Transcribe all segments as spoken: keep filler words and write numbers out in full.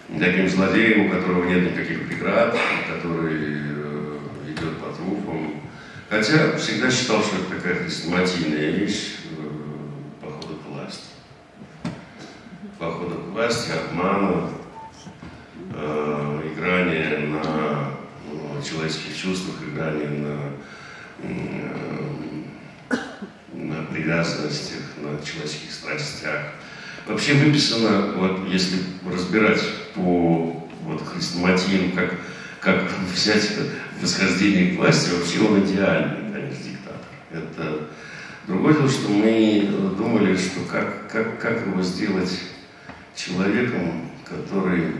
таким злодеем, у которого нет никаких преград, который э, идет по трупам. Хотя всегда считал, что это такая хрестоматийная вещь, э, похода к власти. Похода к власти, обмана, э, играние на ну, человеческих чувствах, играние на, э, на привязанностях, на человеческих страстях. Вообще выписано, вот, если разбирать по вот, хрестоматиям, как, как взять восхождение к власти, вообще он идеальный, конечно, диктатор. Это другое дело, что мы думали, что как, как, как его сделать человеком, который,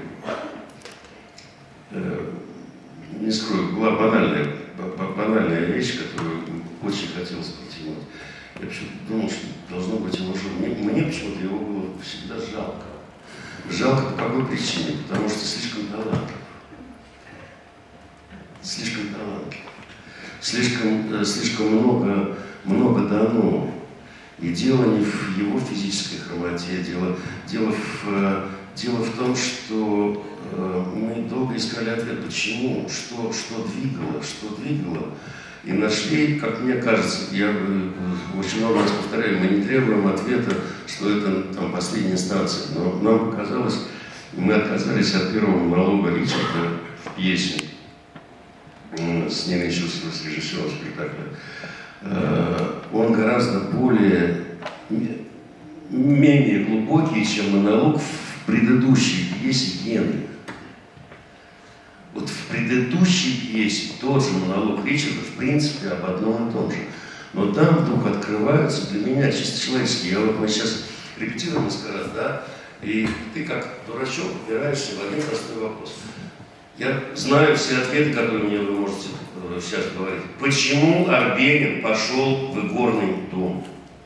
э, не скрою, была банальная, банальная вещь, которую очень хотелось протянуть. Я почему-то думал, что должно быть его же. Мне, мне почему-то его было всегда жалко. Жалко по какой причине? Потому что слишком талантлив. Слишком талантлив. Слишком, слишком много, много дано. И дело не в его физической хромоте, дело, дело, в, дело в том, что э, мы долго искали ответ, почему, что, что двигало, что двигало. И нашли, как мне кажется, я очень много раз повторяю, мы не требуем ответа, что это там последняя инстанция. Но нам показалось, мы отказались от первого монолога Ричарда в пьесе с Ниной Чусовой, с режиссером спектакля. Он гораздо более, менее глубокий, чем монолог в предыдущей пьесе Генри. Вот в предыдущей пьесе тот же монолог Ричарда, в принципе, об одном и том же. Но там вдруг открываются для меня чисто человеческие. Я вот мы сейчас репетируем маскарад, да, и ты как дурачок упираешься в один простой вопрос. Я знаю все ответы, которые мне вы можете сейчас говорить. Почему Арбенин пошел в игорный дом?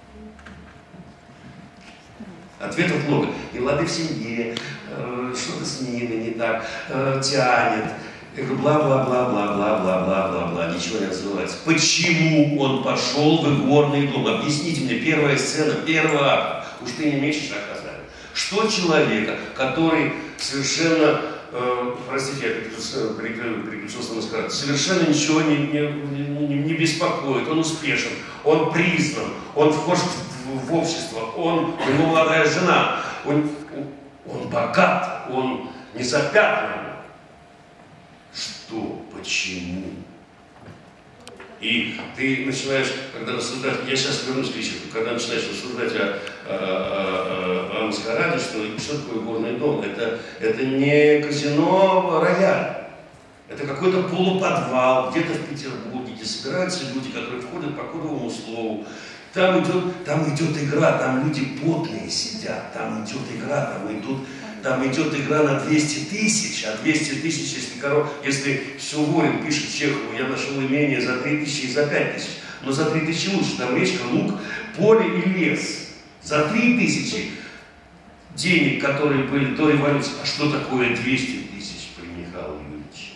Ответов много. И лады в семье, э, что-то с ними не так, э, тянет. Я говорю, бла-бла-бла-бла-бла-бла-бла-бла-бла, ничего не отзывается. Почему он пошел в игорный дом? Объясните мне, первая сцена, первый акт. Уж ты не месяц оказали. Что человека, который совершенно, э, простите, я переключился на маскарад, совершенно ничего не, не, не, не беспокоит, он успешен, он признан, он вхож в, в общество, он, у него молодая жена, он, он богат, он не запятнан. Что? Почему? И ты начинаешь, когда рассуждать, я сейчас вернусь к Ричарду, когда начинаешь рассуждать о, о, о, о маскараде, что, что такое горный дом, это, это не казино рояль, это какой-то полуподвал, где-то в Петербурге, где собираются люди, которые входят по кодовому слову. Там идет, там идет игра, там люди потные сидят, там идет игра, там идут... Там идет игра на двести тысяч, а двести тысяч, если, коров, если Суворин пишет Чехову, я нашел имение за три тысячи и за пять тысяч, но за три тысячи лучше, там речка, луг, поле и лес. За три тысячи денег, которые были до революции. А что такое двести тысяч при Михаиле Юрьевиче?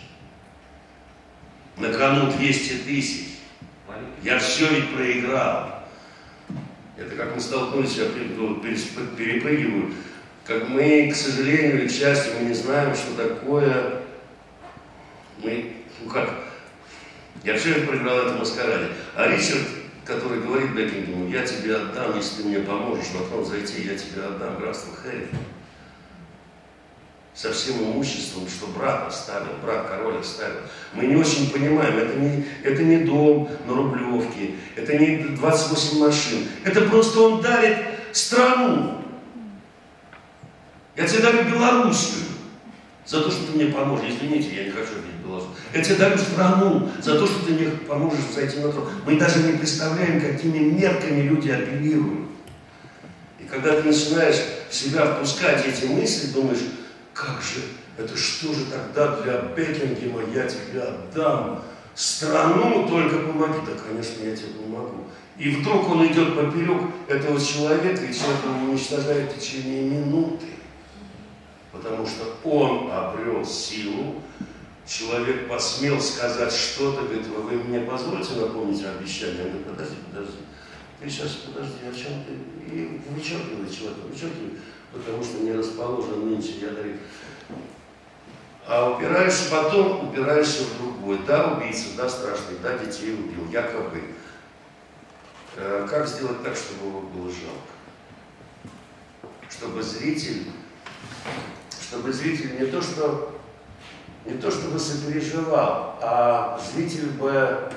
На кону двести тысяч. Я все ведь проиграл. Это как мы столкнулись, я перепрыгиваю. Как мы, к сожалению, или к счастью, мы не знаем, что такое, мы, ну как, я все это проиграл в этом маскараде. А Ричард, который говорит Бекингему, я тебе отдам, если ты мне поможешь на фронт зайти, я тебе отдам графство Хэррифорд. Со всем имуществом, что брат оставил, брат король оставил. Мы не очень понимаем, это не, это не дом на Рублевке, это не двадцать восемь машин, это просто он дарит страну. Я тебе дарю Белоруссию за то, что ты мне поможешь. Извините, я не хочу видеть Белоруссию. Я тебе дарю страну за то, что ты мне поможешь зайти на трон. Мы даже не представляем, какими мерками люди апеллируют. И когда ты начинаешь в себя впускать эти мысли, думаешь, как же, это что же тогда для Бекингема я тебе отдам? Страну только помоги. Да, конечно, я тебе помогу. И вдруг он идет поперек этого человека, и человек его уничтожает в течение минуты. Потому что он обрел силу, человек посмел сказать что-то, говорит, вы мне позволите напомнить обещание? Он говорит, подожди, подожди, ты сейчас, подожди, о чем ты? И вычеркивай человека, вычеркивай, потому что не расположен нынче, я говорю, А упираешься потом, упираешься в другое. Да, убийца, да, страшный, да, детей убил, якобы. Как сделать так, чтобы его было жалко? Чтобы зритель, чтобы зритель не то, что, не то чтобы сопереживал, а зритель бы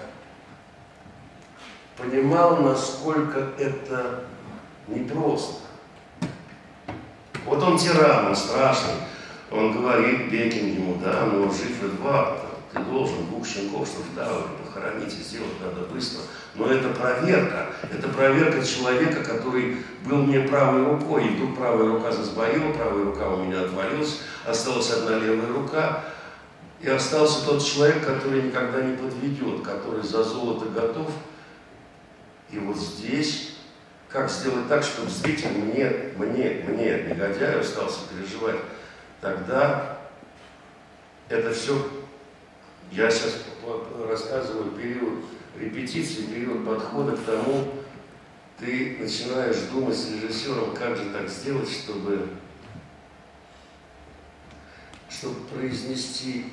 понимал, насколько это непросто. Вот он тиран, он страшный, он говорит Бекингему, да, но жив Эдуард, ты должен двух щенков, чтобы в Тауэре похоронить, и сделать надо быстро. Но это проверка, это проверка человека, который был мне правой рукой, и тут правая рука засбоила, правая рука у меня отвалилась, осталась одна левая рука, и остался тот человек, который никогда не подведет, который за золото готов. И вот здесь, как сделать так, чтобы зритель мне, мне, мне, негодяю, остался переживать, тогда это все, я сейчас рассказываю период репетиции, период подхода к тому, ты начинаешь думать с режиссером, как же так сделать, чтобы, чтобы произнести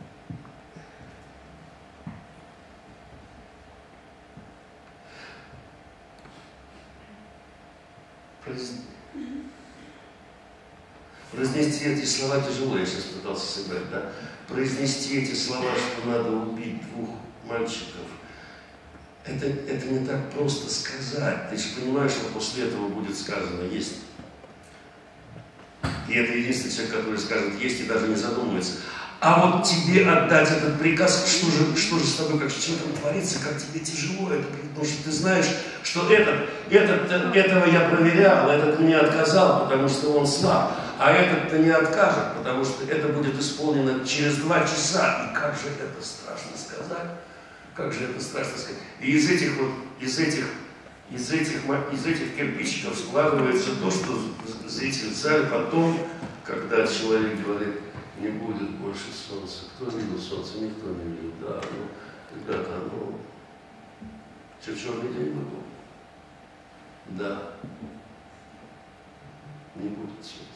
произнести эти слова тяжело, я сейчас пытался сыграть, да? Произнести эти слова, что надо убить двух мальчиков, это, это не так просто сказать. Ты же понимаешь, что после этого будет сказано «есть». И это единственный человек, который скажет «есть» и даже не задумывается. А вот тебе отдать этот приказ, что же, что же с тобой, как что там творится, как тебе тяжело это, потому что ты знаешь, что этот, этот, этого я проверял, этот мне отказал, потому что он слаб, а этот-то не откажет, потому что это будет исполнено через два часа. И как же это страшно сказать, как же это страшно сказать. И из этих вот, из этих, из этих, из этих кирпичиков складывается то, что зритель царь потом, когда человек говорит, не будет больше солнца. Кто видел солнце? Никто не видел. Да, ну, ребята, ну, что, черный день был? Да. Не будет солнца.